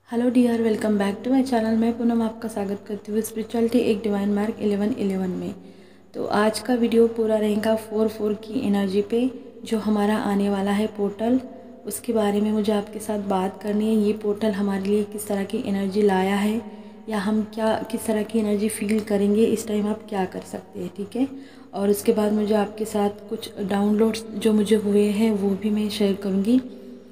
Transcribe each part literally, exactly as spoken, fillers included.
Hello dear, welcome back to my channel. मैं पूनम आपका स्वागत करती हूँ स्पिरिचुअलिटी एक डिवाइन मार्क इलेवन इलेवन में। तो आज का वीडियो पूरा रहेगा फोर फोर की एनर्जी पे, जो हमारा आने वाला है पोर्टल, उसके बारे में मुझे आपके साथ बात करनी है। ये पोर्टल हमारे लिए किस तरह की एनर्जी लाया है, या हम क्या किस तरह की एनर्जी फील करेंगे, इस टाइम आप क्या कर सकते हैं, ठीक है। और उसके बाद मुझे आपके साथ कुछ डाउनलोड्स जो मुझे हुए हैं वो भी मैं शेयर करूँगी।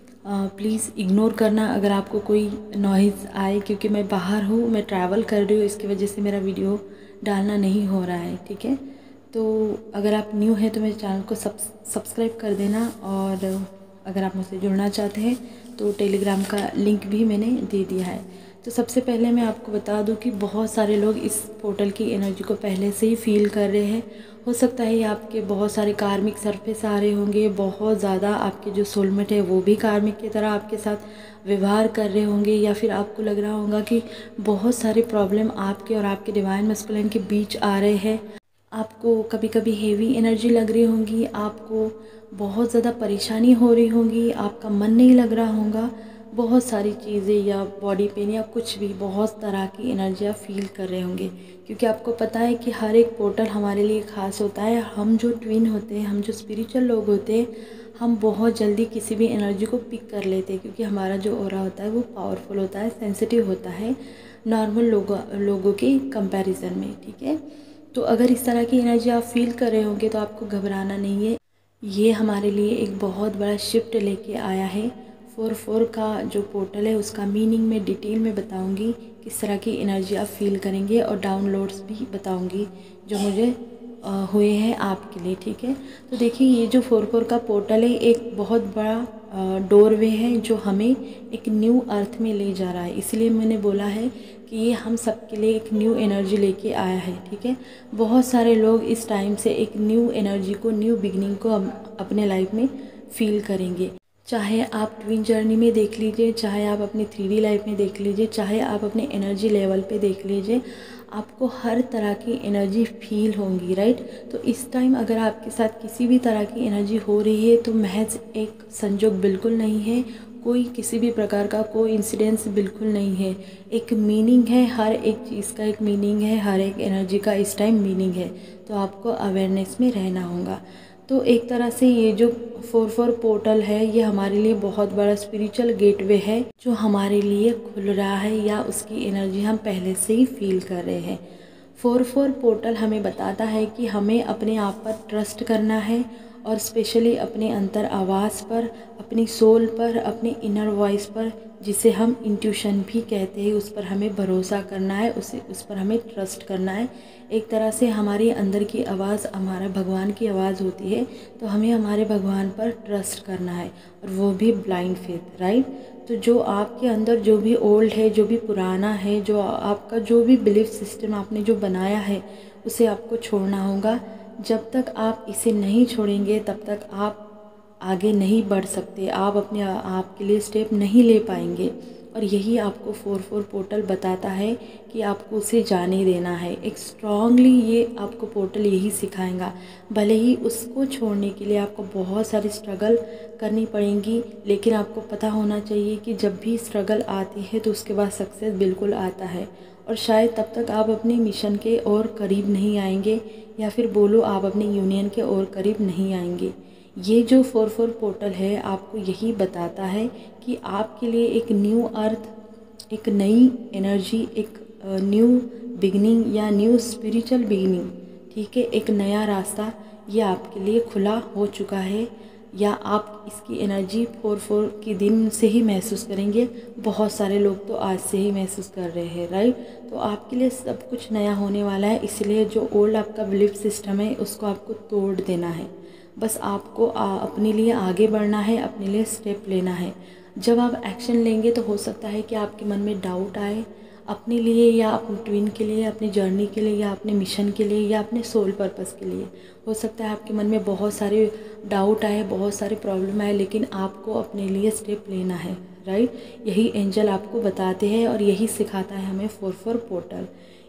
प्लीज़ इग्नोर करना अगर आपको कोई नॉइज़ आए, क्योंकि मैं बाहर हूँ, मैं ट्रैवल कर रही हूँ, इसकी वजह से मेरा वीडियो डालना नहीं हो रहा है, ठीक है। तो अगर आप न्यू हैं तो मेरे चैनल को सब्सक्राइब कर देना, और अगर आप मुझसे जुड़ना चाहते हैं तो टेलीग्राम का लिंक भी मैंने दे दिया है। तो सबसे पहले मैं आपको बता दूं कि बहुत सारे लोग इस पोर्टल की एनर्जी को पहले से ही फील कर रहे हैं। हो सकता है आपके बहुत सारे कार्मिक सरफेस आ रहे होंगे, बहुत ज़्यादा आपके जो सोलमेट है वो भी कार्मिक की तरह आपके साथ व्यवहार कर रहे होंगे, या फिर आपको लग रहा होगा कि बहुत सारे प्रॉब्लम आपके और आपके डिवाइन मैस्कुलिन के बीच आ रहे हैं। आपको कभी कभी हेवी एनर्जी लग रही होंगी, आपको बहुत ज़्यादा परेशानी हो रही होगी, आपका मन नहीं लग रहा होगा, बहुत सारी चीज़ें, या बॉडी पेन या कुछ भी, बहुत तरह की एनर्जी आप फील कर रहे होंगे। क्योंकि आपको पता है कि हर एक पोर्टल हमारे लिए ख़ास होता है। हम जो ट्विन होते हैं, हम जो स्पिरिचुअल लोग होते हैं, हम बहुत जल्दी किसी भी एनर्जी को पिक कर लेते हैं, क्योंकि हमारा जो ऑरा होता है वो पावरफुल होता है, सेंसिटिव होता है नॉर्मल लोगों लोगों के कंपैरिजन में, ठीक है। तो अगर इस तरह की एनर्जी आप फील कर रहे होंगे तो आपको घबराना नहीं है। ये हमारे लिए एक बहुत बड़ा शिफ्ट लेके आया है। फोर फोर का जो पोर्टल है उसका मीनिंग मैं डिटेल में बताऊंगी, किस तरह की एनर्जी आप फील करेंगे, और डाउनलोड्स भी बताऊंगी जो मुझे आ, हुए हैं आपके लिए, ठीक है। तो देखिए, ये जो फोर फोर का पोर्टल है एक बहुत बड़ा डोरवे है जो हमें एक न्यू अर्थ में ले जा रहा है। इसलिए मैंने बोला है कि ये हम सबके लिए एक न्यू एनर्जी लेके आया है, ठीक है। बहुत सारे लोग इस टाइम से एक न्यू एनर्जी को, न्यू बिगनिंग को अपने लाइफ में फील करेंगे। चाहे आप ट्विन जर्नी में देख लीजिए, चाहे आप अपनी थ्री डी लाइफ में देख लीजिए, चाहे आप अपने एनर्जी लेवल पे देख लीजिए, आपको हर तरह की एनर्जी फील होंगी, राइट। तो इस टाइम अगर आपके साथ किसी भी तरह की एनर्जी हो रही है तो महज एक संजोग बिल्कुल नहीं है, कोई किसी भी प्रकार का कोई इंसिडेंस बिल्कुल नहीं है। एक मीनिंग है, हर एक चीज़ का एक मीनिंग है, हर एक एनर्जी का इस टाइम मीनिंग है। तो आपको अवेयरनेस में रहना होगा। तो एक तरह से ये जो फोर फोर पोर्टल है ये हमारे लिए बहुत बड़ा स्पिरिचुअल गेटवे है, जो हमारे लिए खुल रहा है, या उसकी एनर्जी हम पहले से ही फील कर रहे हैं। फोर फोर पोर्टल हमें बताता है कि हमें अपने आप पर ट्रस्ट करना है, और स्पेशली अपने अंतर आवाज़ पर, अपनी सोल पर, अपने इनर वॉइस पर, जिसे हम इंट्यूशन भी कहते हैं, उस पर हमें भरोसा करना है, उसे उस पर हमें ट्रस्ट करना है। एक तरह से हमारी अंदर की आवाज़ हमारा भगवान की आवाज़ होती है, तो हमें हमारे भगवान पर ट्रस्ट करना है, और वो भी ब्लाइंड फेथ, राइट। तो जो आपके अंदर जो भी ओल्ड है, जो भी पुराना है, जो आपका जो भी बिलीफ सिस्टम आपने जो बनाया है, उसे आपको छोड़ना होगा। जब तक आप इसे नहीं छोड़ेंगे तब तक आप आगे नहीं बढ़ सकते, आप अपने आप के लिए स्टेप नहीं ले पाएंगे। और यही आपको फोर फोर पोर्टल बताता है कि आपको उसे जाने देना है। एक स्ट्रांगली ये आपको पोर्टल यही सिखाएगा। भले ही उसको छोड़ने के लिए आपको बहुत सारी स्ट्रगल करनी पड़ेंगी, लेकिन आपको पता होना चाहिए कि जब भी स्ट्रगल आती है तो उसके बाद सक्सेस बिल्कुल आता है। और शायद तब तक आप अपने मिशन के और करीब नहीं आएंगे, या फिर बोलो आप अपने यूनियन के और करीब नहीं आएंगे। ये जो फोर फोर पोर्टल है आपको यही बताता है कि आपके लिए एक न्यू अर्थ, एक नई एनर्जी, एक न्यू बिगनिंग या न्यू स्पिरिचुअल बिगनिंग, ठीक है, एक नया रास्ता ये आपके लिए खुला हो चुका है, या आप इसकी एनर्जी फोर फोर के दिन से ही महसूस करेंगे। बहुत सारे लोग तो आज से ही महसूस कर रहे हैं, राइट। तो आपके लिए सब कुछ नया होने वाला है, इसलिए जो ओल्ड आपका बिलीफ सिस्टम है उसको आपको तोड़ देना है। बस आपको आ, अपने लिए आगे बढ़ना है, अपने लिए स्टेप लेना है। जब आप एक्शन लेंगे तो हो सकता है कि आपके मन में डाउट आए, अपने लिए या अपने ट्विन के लिए, अपनी जर्नी के लिए, या अपने मिशन के लिए, या अपने सोल पर्पस के लिए। हो सकता है आपके मन में बहुत सारे डाउट आए, बहुत सारे प्रॉब्लम आए, लेकिन आपको अपने लिए स्टेप लेना है, राइट। यही एंजल आपको बताते हैं और यही सिखाता है हमें फोर फोर पोर्टल।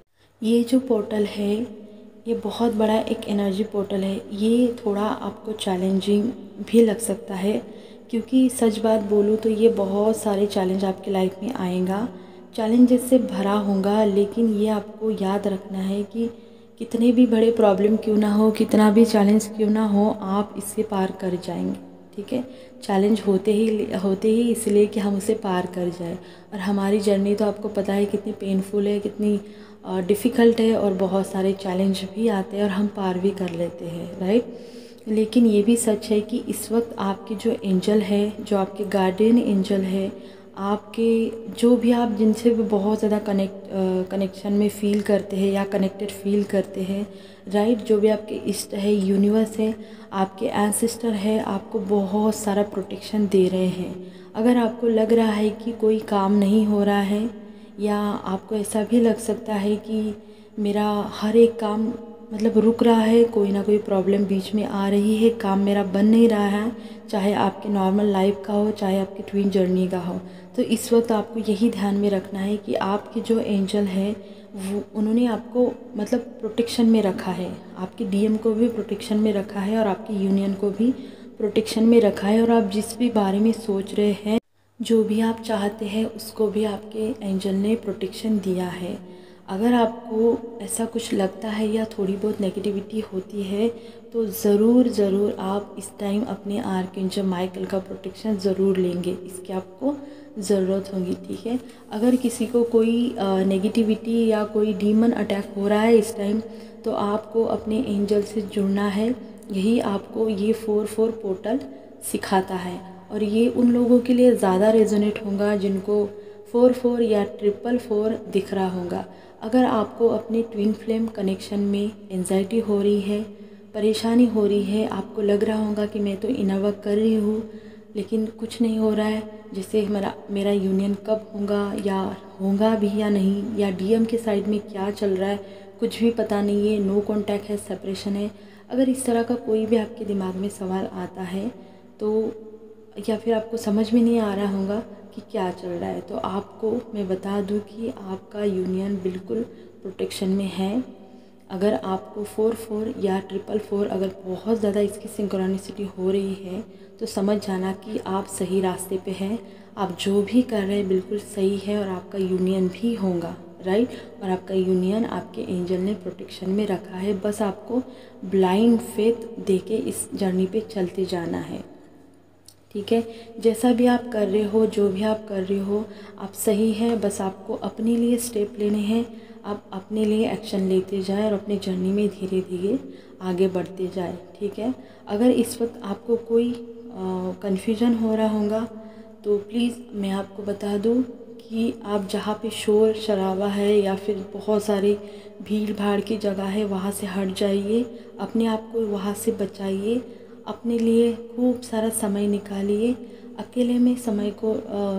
ये जो पोर्टल है ये बहुत बड़ा एक एनर्जी पोर्टल है। ये थोड़ा आपको चैलेंजिंग भी लग सकता है, क्योंकि सच बात बोलूँ तो ये बहुत सारे चैलेंज आपकी लाइफ में आएगा, चैलेंजेस से भरा होगा, लेकिन ये आपको याद रखना है कि कितने भी बड़े प्रॉब्लम क्यों ना हो, कितना भी चैलेंज क्यों ना हो, आप इससे पार कर जाएंगे। ठीक है, चैलेंज होते ही होते ही इसलिए कि हम उसे पार कर जाए। और हमारी जर्नी तो आपको पता है कितनी पेनफुल है, कितनी डिफ़िकल्ट है, और बहुत सारे चैलेंज भी आते हैं और हम पार भी कर लेते हैं, राइट। लेकिन ये भी सच है कि इस वक्त आपके जो एंजल है, जो आपके गार्डियन एंजल है, आपके जो भी आप जिनसे भी बहुत ज़्यादा कनेक्ट कनेक्शन में फ़ील करते हैं या कनेक्टेड फ़ील करते हैं, राइट, जो भी आपके इष्ट है, यूनिवर्स है, आपके एंसेस्टर है, आपको बहुत सारा प्रोटेक्शन दे रहे हैं। अगर आपको लग रहा है कि कोई काम नहीं हो रहा है, या आपको ऐसा भी लग सकता है कि मेरा हर एक काम मतलब रुक रहा है, कोई ना कोई प्रॉब्लम बीच में आ रही है, काम मेरा बन नहीं रहा है, चाहे आपके नॉर्मल लाइफ का हो, चाहे आपकी ट्विन जर्नी का हो, तो इस वक्त आपको यही ध्यान में रखना है कि आपके जो एंजल है वो उन्होंने आपको मतलब प्रोटेक्शन में रखा है, आपके डीएम को भी प्रोटेक्शन में रखा है और आपकी यूनियन को भी प्रोटेक्शन में रखा है। और आप जिस भी बारे में सोच रहे हैं, जो भी आप चाहते हैं, उसको भी आपके एंजल ने प्रोटेक्शन दिया है। अगर आपको ऐसा कुछ लगता है या थोड़ी बहुत नेगेटिविटी होती है, तो ज़रूर ज़रूर आप इस टाइम अपने आर्कएंजल माइकल का प्रोटेक्शन ज़रूर लेंगे, इसकी आपको ज़रूरत होगी। ठीक है, अगर किसी को कोई नेगेटिविटी या कोई डीमन अटैक हो रहा है इस टाइम, तो आपको अपने एंजल से जुड़ना है। यही आपको ये फोर फोर पोर्टल सिखाता है, और ये उन लोगों के लिए ज़्यादा रेजोनेट होगा जिनको फोर फोर या ट्रिपल फोर दिख रहा होगा। अगर आपको अपने ट्विन फ्लेम कनेक्शन में एंजाइटी हो रही है, परेशानी हो रही है, आपको लग रहा होगा कि मैं तो इनर वर्क कर रही हूँ लेकिन कुछ नहीं हो रहा है, जैसे मेरा मेरा यूनियन कब होगा या होगा भी या नहीं, या डीएम के साइड में क्या चल रहा है कुछ भी पता नहीं है, नो कॉन्टैक्ट है, सेपरेशन है, अगर इस तरह का कोई भी आपके दिमाग में सवाल आता है, तो या फिर आपको समझ में नहीं आ रहा होगा कि क्या चल रहा है, तो आपको मैं बता दूं कि आपका यूनियन बिल्कुल प्रोटेक्शन में है। अगर आपको फोर फोर या ट्रिपल फोर अगर बहुत ज़्यादा इसकी सिंक्रोनिसिटी हो रही है, तो समझ जाना कि आप सही रास्ते पे हैं, आप जो भी कर रहे हैं बिल्कुल सही है, और आपका यूनियन भी होगा, राइट। और आपका यूनियन आपके एंजल ने प्रोटेक्शन में रखा है, बस आपको ब्लाइंड फेथ देके इस जर्नी पे चलते जाना है। ठीक है, जैसा भी आप कर रहे हो, जो भी आप कर रहे हो, आप सही है, बस आपको अपने लिए स्टेप लेने हैं, आप अपने लिए एक्शन लेते जाए और अपनी जर्नी में धीरे धीरे आगे बढ़ते जाए। ठीक है, अगर इस वक्त आपको कोई कन्फ्यूजन हो रहा होगा, तो प्लीज़ मैं आपको बता दूं कि आप जहाँ पे शोर शराबा है या फिर बहुत सारी भीड़ भाड़ की जगह है, वहाँ से हट जाइए, अपने आप को वहाँ से बचाइए, अपने लिए खूब सारा समय निकालिए, अकेले में समय को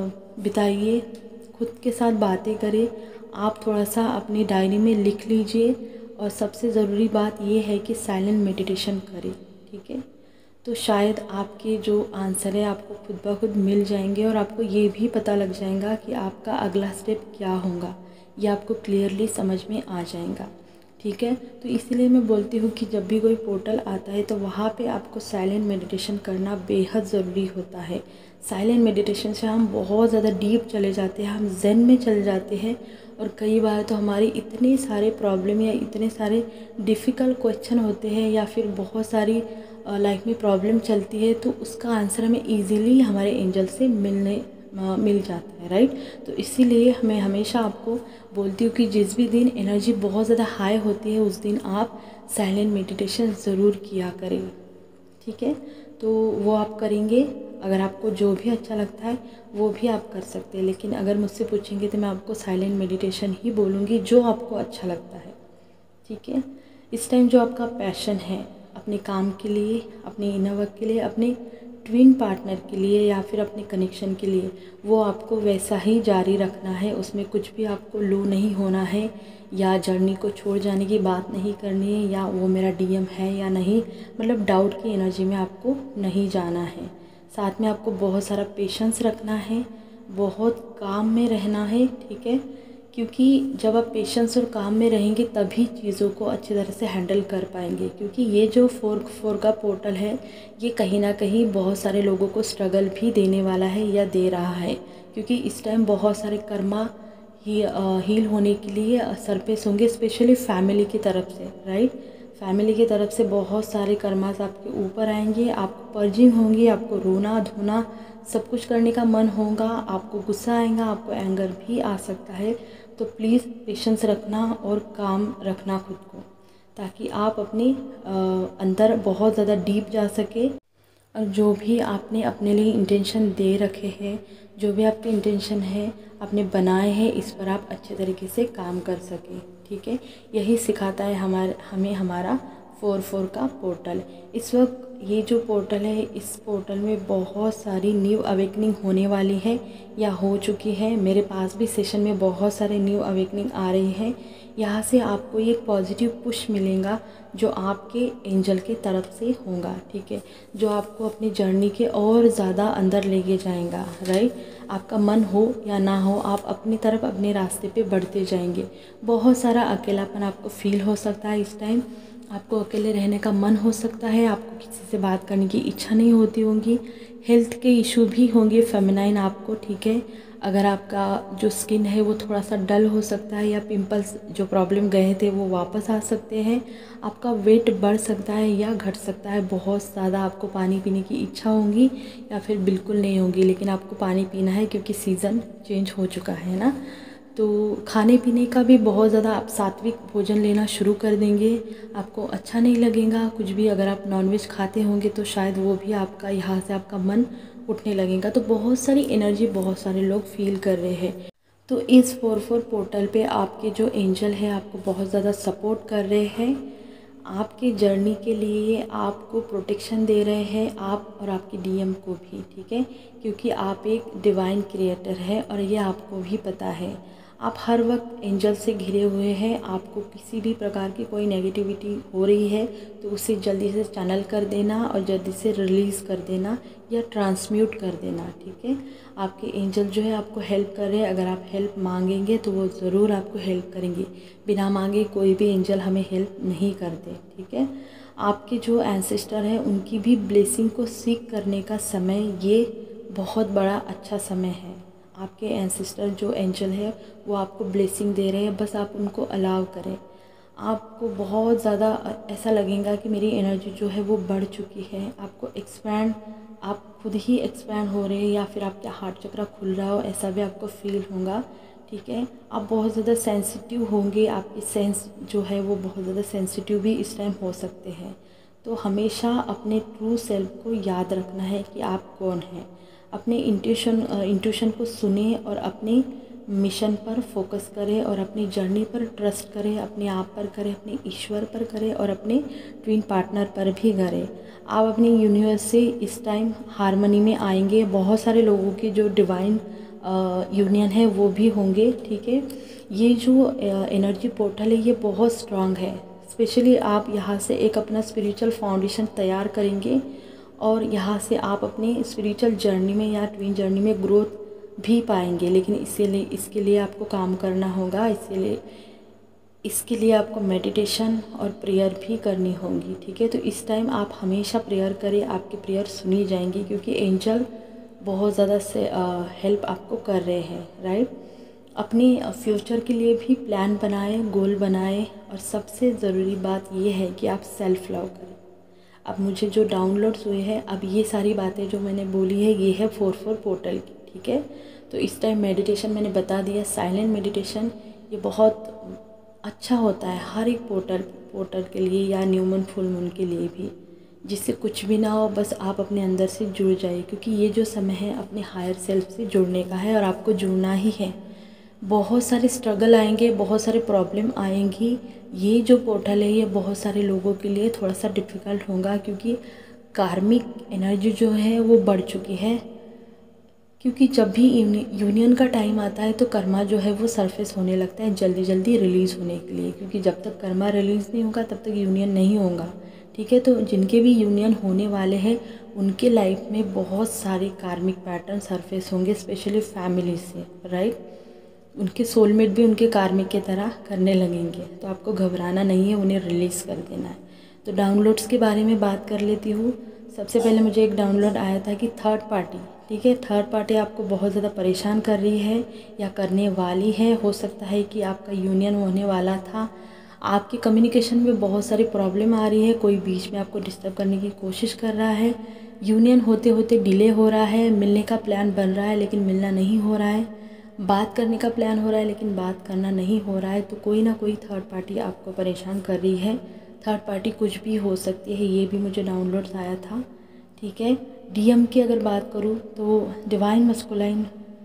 बिताइए, खुद के साथ बातें करें, आप थोड़ा सा अपनी डायरी में लिख लीजिए, और सबसे ज़रूरी बात ये है कि साइलेंट मेडिटेशन करें। ठीक है, तो शायद आपके जो आंसर है आपको खुद ब खुद मिल जाएंगे, और आपको ये भी पता लग जाएगा कि आपका अगला स्टेप क्या होगा, ये आपको क्लियरली समझ में आ जाएगा। ठीक है, तो इसीलिए मैं बोलती हूँ कि जब भी कोई पोर्टल आता है तो वहाँ पे आपको साइलेंट मेडिटेशन करना बेहद ज़रूरी होता है। साइलेंट मेडिटेशन से हम बहुत ज़्यादा डीप चले जाते हैं, हम ज़ेन में चले जाते हैं, और कई बार तो हमारी इतने सारे प्रॉब्लम या इतने सारे डिफ़िकल्ट क्वेश्चन होते हैं, या फिर बहुत सारी लाइफ में प्रॉब्लम चलती है, तो उसका आंसर हमें ईज़िली हमारे एंजल से मिलने मिल जाता है, राइट। तो इसीलिए मैं हमेशा आपको बोलती हूँ कि जिस भी दिन एनर्जी बहुत ज़्यादा हाई होती है, उस दिन आप साइलेंट मेडिटेशन ज़रूर किया करें। ठीक है, तो वो आप करेंगे, अगर आपको जो भी अच्छा लगता है वो भी आप कर सकते हैं, लेकिन अगर मुझसे पूछेंगे तो मैं आपको साइलेंट मेडिटेशन ही बोलूँगी, जो आपको अच्छा लगता है। ठीक है, इस टाइम जो आपका पैशन है अपने काम के लिए, अपने इनर वर्क के लिए, अपने ट्विन पार्टनर के लिए, या फिर अपने कनेक्शन के लिए, वो आपको वैसा ही जारी रखना है, उसमें कुछ भी आपको लो नहीं होना है, या जर्नी को छोड़ जाने की बात नहीं करनी है, या वो मेरा डीएम है या नहीं, मतलब डाउट की एनर्जी में आपको नहीं जाना है। साथ में आपको बहुत सारा पेशेंस रखना है, बहुत काम में रहना है। ठीक है, क्योंकि जब आप पेशेंस और काम में रहेंगे तभी चीज़ों को अच्छी तरह से हैंडल कर पाएंगे। क्योंकि ये जो फोर फोर का पोर्टल है ये कहीं ना कहीं बहुत सारे लोगों को स्ट्रगल भी देने वाला है या दे रहा है, क्योंकि इस टाइम बहुत सारे कर्मा ही हील होने के लिए सरफेस होंगे, स्पेशली फैमिली की तरफ से, राइट। फैमिली की तरफ से बहुत सारे कर्मास आपके ऊपर आएंगे, आपको पर्जिंग होंगी, आपको रोना धोना सब कुछ करने का मन होगा, आपको गुस्सा आएगा, आपको एंगर भी आ सकता है। तो प्लीज़ पेशेंस रखना और काम रखना खुद को, ताकि आप अपने अंदर बहुत ज़्यादा डीप जा सके और जो भी आपने अपने लिए इंटेंशन दे रखे हैं, जो भी आपके इंटेंशन है आपने बनाए हैं, इस पर आप अच्छे तरीके से काम कर सकें। ठीक है, यही सिखाता है हमारे हमें हमारा फोर फोर का पोर्टल। इस वक्त ये जो पोर्टल है, इस पोर्टल में बहुत सारी न्यू अवेकनिंग होने वाली है या हो चुकी है। मेरे पास भी सेशन में बहुत सारे न्यू अवेकनिंग आ रही है। यहाँ से आपको ये पॉजिटिव पुश मिलेगा जो आपके एंजल के तरफ से होगा, ठीक है, जो आपको अपनी जर्नी के और ज़्यादा अंदर लेके जाएगा, राइट। आपका मन हो या ना हो, आप अपनी तरफ अपने रास्ते पे बढ़ते जाएंगे। बहुत सारा अकेलापन आपको फील हो सकता है, इस टाइम आपको अकेले रहने का मन हो सकता है, आपको किसी से बात करने की इच्छा नहीं होती होगी, हेल्थ के इशू भी होंगे फेमिनाइन आपको, ठीक है। अगर आपका जो स्किन है वो थोड़ा सा डल हो सकता है, या पिंपल्स जो प्रॉब्लम गए थे वो वापस आ सकते हैं, आपका वेट बढ़ सकता है या घट सकता है, बहुत ज़्यादा आपको पानी पीने की इच्छा होगी या फिर बिल्कुल नहीं होगी, लेकिन आपको पानी पीना है क्योंकि सीज़न चेंज हो चुका है ना। तो खाने पीने का भी बहुत ज़्यादा आप सात्विक भोजन लेना शुरू कर देंगे, आपको अच्छा नहीं लगेगा कुछ भी। अगर आप नॉनवेज खाते होंगे तो शायद वो भी आपका यहाँ से आपका मन उठने लगेगा। तो बहुत सारी एनर्जी बहुत सारे लोग फील कर रहे हैं। तो इस फोर फोर पोर्टल पे आपके जो एंजल है आपको बहुत ज़्यादा सपोर्ट कर रहे हैं, आपकी जर्नी के लिए आपको प्रोटेक्शन दे रहे हैं, आप और आपकी डीएम को भी, ठीक है, क्योंकि आप एक डिवाइन क्रिएटर है और ये आपको भी पता है। आप हर वक्त एंजल से घिरे हुए हैं, आपको किसी भी प्रकार की कोई नेगेटिविटी हो रही है तो उसे जल्दी से चैनल कर देना और जल्दी से रिलीज़ कर देना या ट्रांसम्यूट कर देना, ठीक है। आपके एंजल जो है आपको हेल्प कर रहे हैं, अगर आप हेल्प मांगेंगे तो वो ज़रूर आपको हेल्प करेंगे, बिना मांगे कोई भी एंजल हमें हेल्प नहीं करते, ठीक है। आपके जो एंसेस्टर हैं उनकी भी ब्लेसिंग को सीख करने का समय ये बहुत बड़ा अच्छा समय है। आपके एंसेस्टर जो एंजल है वो आपको ब्लेसिंग दे रहे हैं, बस आप उनको अलाउ करें। आपको बहुत ज़्यादा ऐसा लगेगा कि मेरी एनर्जी जो है वो बढ़ चुकी है, आपको एक्सपैंड, आप खुद ही एक्सपैंड हो रहे हैं या फिर आपका हार्ट चक्र खुल रहा हो, ऐसा भी आपको फील होगा, ठीक है। आप बहुत ज़्यादा सेंसिटिव होंगे, आपकी सेंस जो है वो बहुत ज़्यादा सेंसिटिव भी इस टाइम हो सकते हैं। तो हमेशा अपने ट्रू सेल्फ को याद रखना है कि आप कौन हैं। अपने इंट्यूशन इंट्यूशन को सुने और अपने मिशन पर फोकस करें और अपनी जर्नी पर ट्रस्ट करें, अपने आप पर करें, अपने ईश्वर पर करें और अपने ट्विन पार्टनर पर भी करें। आप अपनी यूनिवर्स से इस टाइम हारमनी में आएंगे, बहुत सारे लोगों की जो डिवाइन यूनियन है वो भी होंगे, ठीक है। ये जो एनर्जी पोर्टल है ये बहुत स्ट्रांग है, स्पेशली आप यहाँ से एक अपना स्पिरिचुअल फाउंडेशन तैयार करेंगे और यहाँ से आप अपनी स्पिरिचुअल जर्नी में या ट्विन जर्नी में ग्रोथ भी पाएंगे। लेकिन इसीलिए इसके लिए आपको काम करना होगा, इसीलिए इसके लिए आपको मेडिटेशन और प्रेयर भी करनी होगी, ठीक है। तो इस टाइम आप हमेशा प्रेयर करें, आपकी प्रेयर सुनी जाएंगी क्योंकि एंजल बहुत ज़्यादा से हेल्प आपको कर रहे हैं, राइट। अपने फ्यूचर के लिए भी प्लान बनाए, गोल बनाए और सबसे ज़रूरी बात ये है कि आप सेल्फ लव करें। अब मुझे जो डाउनलोड्स हुए हैं, अब ये सारी बातें जो मैंने बोली है ये है फोर फोर पोर्टल की, ठीक है। तो इस टाइम मेडिटेशन मैंने बता दिया, साइलेंट मेडिटेशन ये बहुत अच्छा होता है हर एक पोर्टल पोर्टल के लिए या न्यू मून फुल मून के लिए भी, जिससे कुछ भी ना हो, बस आप अपने अंदर से जुड़ जाइए, क्योंकि ये जो समय है अपने हायर सेल्फ से जुड़ने का है और आपको जुड़ना ही है। बहुत सारे स्ट्रगल आएंगे, बहुत सारे प्रॉब्लम आएंगी, ये जो पोर्टल है ये बहुत सारे लोगों के लिए थोड़ा सा डिफ़िकल्ट होगा क्योंकि कार्मिक एनर्जी जो है वो बढ़ चुकी है। क्योंकि जब भी यूनियन का टाइम आता है तो कर्मा जो है वो सरफेस होने लगता है जल्दी जल्दी रिलीज़ होने के लिए, क्योंकि जब तक कर्मा रिलीज़ नहीं होगा तब तक यूनियन नहीं होगा, ठीक है। तो जिनके भी यूनियन होने वाले हैं उनके लाइफ में बहुत सारे कार्मिक पैटर्न सरफेस होंगे, स्पेशली फैमिली से, राइट। उनके सोलमेट भी उनके कार्मिक की तरह करने लगेंगे। तो आपको घबराना नहीं है, उन्हें रिलीज़ कर देना है। तो डाउनलोड्स के बारे में बात कर लेती हूँ। सबसे पहले मुझे एक डाउनलोड आया था कि थर्ड पार्टी, ठीक है, थर्ड पार्टी आपको बहुत ज़्यादा परेशान कर रही है या करने वाली है। हो सकता है कि आपका यूनियन होने वाला था, आपके कम्युनिकेशन में बहुत सारी प्रॉब्लम आ रही है, कोई बीच में आपको डिस्टर्ब करने की कोशिश कर रहा है, यूनियन होते होते डिले हो रहा है, मिलने का प्लान बन रहा है लेकिन मिलना नहीं हो रहा है, बात करने का प्लान हो रहा है लेकिन बात करना नहीं हो रहा है। तो कोई ना कोई थर्ड पार्टी आपको परेशान कर रही है। थर्ड पार्टी कुछ भी हो सकती है, ये भी मुझे डाउनलोड्स आया था, ठीक है। डीएम की अगर बात करूँ तो डिवाइन मस्कुलाइन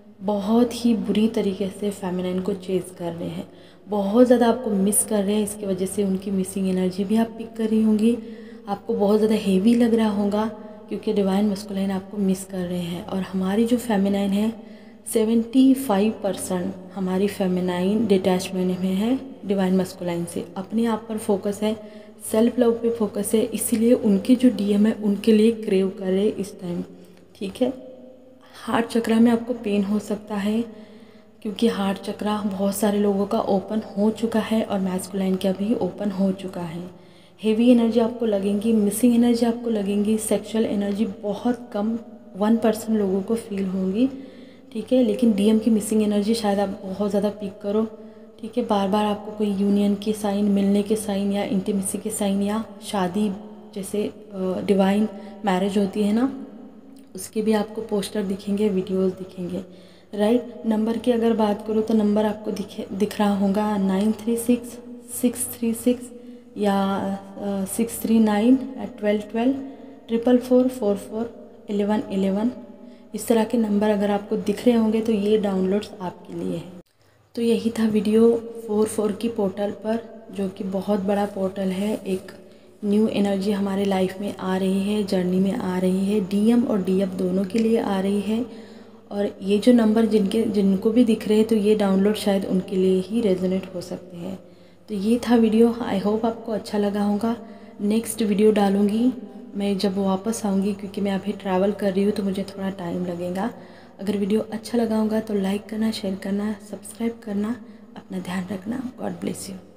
बहुत ही बुरी तरीके से फेमिनाइन को चेज़ कर रहे हैं, बहुत ज़्यादा आपको मिस कर रहे हैं। इसकी वजह से उनकी मिसिंग एनर्जी भी आप पिक कर रही होंगी, आपको बहुत ज़्यादा हेवी लग रहा होगा क्योंकि डिवाइन मस्कुलाइन आपको मिस कर रहे हैं। और हमारी जो फेमिनाइन है सेवेंटी फाइव परसेंट हमारी फेमिनाइन डिटैचमेंट में है डिवाइन मस्कुलाइन से, अपने आप पर फोकस है, सेल्फ लव पे फोकस है, इसीलिए उनके जो डीएम है उनके लिए क्रेव कर रहे इस टाइम, ठीक है। हार्ट चक्रा में आपको पेन हो सकता है क्योंकि हार्ट चक्रा बहुत सारे लोगों का ओपन हो चुका है और मैस्कुलाइन का भी ओपन हो चुका है। हेवी एनर्जी आपको लगेंगी, मिसिंग एनर्जी आपको लगेंगी, सेक्सुअल एनर्जी बहुत कम वन परसेंट लोगों को फील होंगी, ठीक है। लेकिन डीएम की मिसिंग एनर्जी शायद आप बहुत ज़्यादा पिक करो, ठीक है। बार बार आपको कोई यूनियन के साइन, मिलने के साइन या इंटीमेसी के साइन या शादी जैसे डिवाइन मैरिज होती है ना, उसके भी आपको पोस्टर दिखेंगे, वीडियोस दिखेंगे, राइट। नंबर की अगर बात करूँ तो नंबर आपको दिखे दिख रहा होगा nine three six six three six या six three nine twelve twelve triple four four four eleven eleven, इस तरह के नंबर अगर आपको दिख रहे होंगे तो ये डाउनलोड्स आपके लिए है। तो यही था वीडियो फोर फोर की पोर्टल पर, जो कि बहुत बड़ा पोर्टल है। एक न्यू एनर्जी हमारे लाइफ में आ रही है, जर्नी में आ रही है, डीएम और डीएफ दोनों के लिए आ रही है। और ये जो नंबर जिनके जिनको भी दिख रहे हैं तो ये डाउनलोड शायद उनके लिए ही रेजोनेट हो सकते हैं। तो ये था वीडियो, आई होप आपको अच्छा लगा होगा। नेक्स्ट वीडियो डालूँगी मैं जब वापस आऊँगी, क्योंकि मैं अभी ट्रैवल कर रही हूँ तो मुझे थोड़ा टाइम लगेगा। अगर वीडियो अच्छा लगा होगा तो लाइक करना, शेयर करना, सब्सक्राइब करना, अपना ध्यान रखना। God bless you.